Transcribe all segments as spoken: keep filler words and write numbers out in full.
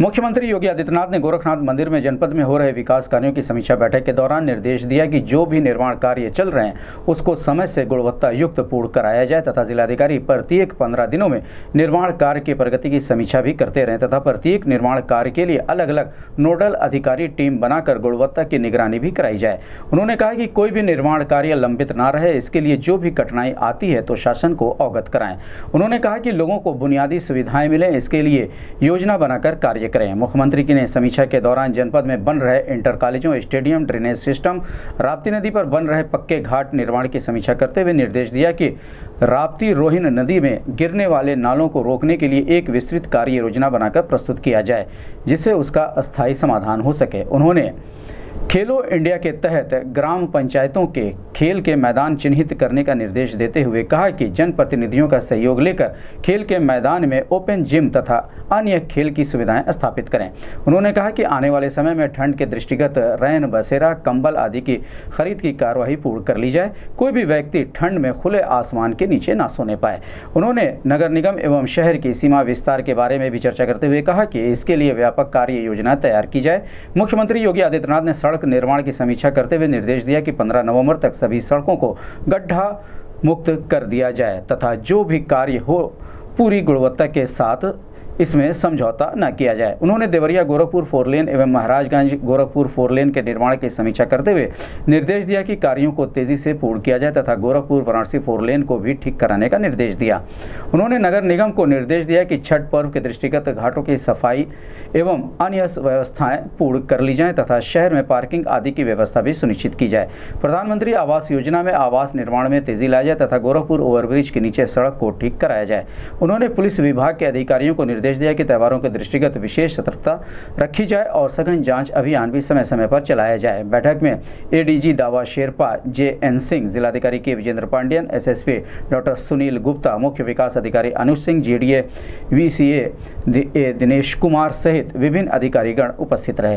मुख्यमंत्री योगी आदित्यनाथ ने गोरखनाथ मंदिर में जनपद में हो रहे विकास कार्यों की समीक्षा बैठक के दौरान निर्देश दिया कि जो भी निर्माण कार्य चल रहे हैं उसको समय से गुणवत्ता युक्त पूर्ण कराया जाए तथा जिलाधिकारी प्रत्येक पंद्रह दिनों में निर्माण कार्य की प्रगति की समीक्षा भी करते रहें तथा प्रत्येक निर्माण कार्य के लिए अलग अलग नोडल अधिकारी टीम बनाकर गुणवत्ता की निगरानी भी कराई जाए। उन्होंने कहा कि कोई भी निर्माण कार्य लंबित ना रहे, इसके लिए जो भी कठिनाई आती है तो शासन को अवगत कराएं। उन्होंने कहा कि लोगों को बुनियादी सुविधाएं मिलें, इसके लिए योजना बनाकर कार्य करें। मुख्यमंत्री की ने समीक्षा के दौरान जनपद में बन रहे इंटर कॉलेजों, स्टेडियम, ड्रेनेज सिस्टम, राप्ती नदी पर बन रहे पक्के घाट निर्माण की समीक्षा करते हुए निर्देश दिया कि राप्ती रोहिन नदी में गिरने वाले नालों को रोकने के लिए एक विस्तृत कार्य योजना बनाकर प्रस्तुत किया जाए जिससे उसका अस्थायी समाधान हो सके। उन्होंने खेलो इंडिया के तहत ग्राम पंचायतों के खेल के मैदान चिन्हित करने का निर्देश देते हुए कहा कि जनप्रतिनिधियों का सहयोग लेकर खेल के मैदान में ओपन जिम तथा अन्य खेल की सुविधाएं स्थापित करें। उन्होंने कहा कि आने वाले समय में ठंड के दृष्टिगत रैन बसेरा, कंबल आदि की खरीद की कार्यवाही पूर्ण कर ली जाए। कोई भी व्यक्ति ठंड में खुले आसमान के नीचे ना सोने पाए। उन्होंने नगर निगम एवं शहर की सीमा विस्तार के बारे में भी चर्चा करते हुए कहा कि इसके लिए व्यापक कार्य योजना तैयार की जाए। मुख्यमंत्री योगी आदित्यनाथ ने सड़क निर्माण की समीक्षा करते हुए निर्देश दिया कि पंद्रह नवंबर तक सभी सड़कों को गड्ढा मुक्त कर दिया जाए तथा जो भी कार्य हो पूरी गुणवत्ता के साथ इसमें समझौता न किया जाए। उन्होंने देवरिया गोरखपुर फोर लेन एवं महाराजगंज गोरखपुर फोर लेन के निर्माण की समीक्षा करते हुए निर्देश दिया कि कार्यों को तेजी से पूर्ण किया जाए तथा गोरखपुर वाराणसी फोर लेन को भी ठीक कराने का निर्देश दिया। उन्होंने नगर निगम को निर्देश दिया कि छठ पर्व के दृष्टिगत घाटों की सफाई एवं अन्य व्यवस्थाएं पूर्ण कर ली जाएं तथा शहर में पार्किंग आदि की व्यवस्था भी सुनिश्चित की जाए। प्रधानमंत्री आवास योजना में आवास निर्माण में तेजी लाया जाए तथा गोरखपुर ओवरब्रिज के नीचे सड़क को ठीक कराया जाए। उन्होंने पुलिस विभाग के अधिकारियों को निर्देश दिया कि त्योहारों के दृष्टिगत विशेष सतर्कता रखी जाए और सघन जांच अभियान भी समय समय पर चलाया जाए। बैठक में एडीजी दावा शेरपा, जे एन सिंह, जिलाधिकारी K Vijendra Pandian, SSP doctor Sunil Gupta, मुख्य विकास अधिकारी अनुज सिंह, जीडीए वीसीए दिनेश कुमार सहित विभिन्न अधिकारीगण उपस्थित रहे।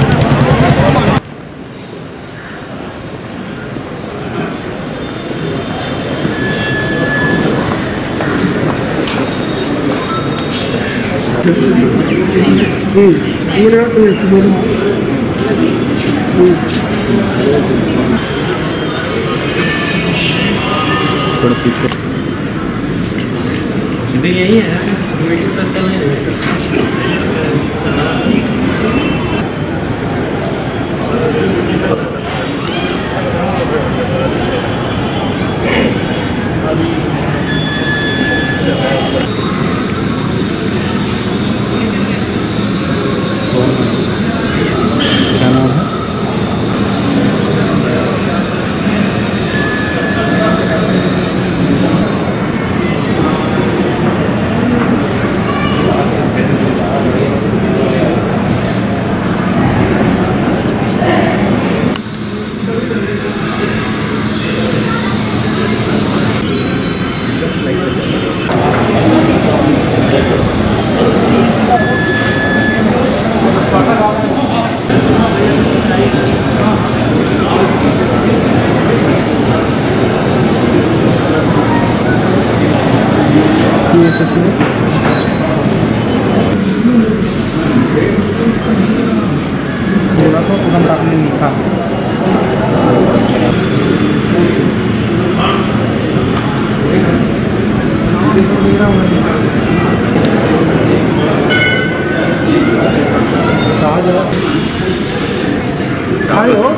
यही है थोड़ा तो तुरंत आपने लिखा खाए हो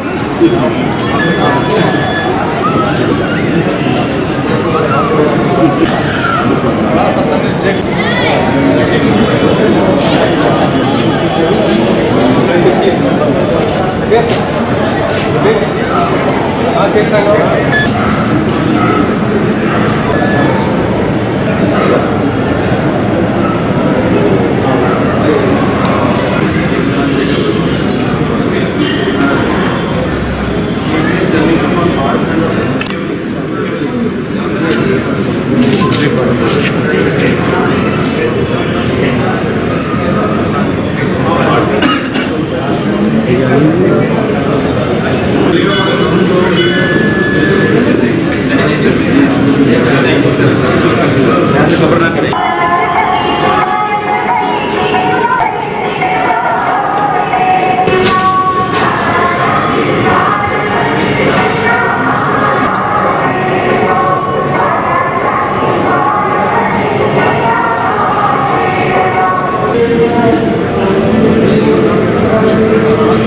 है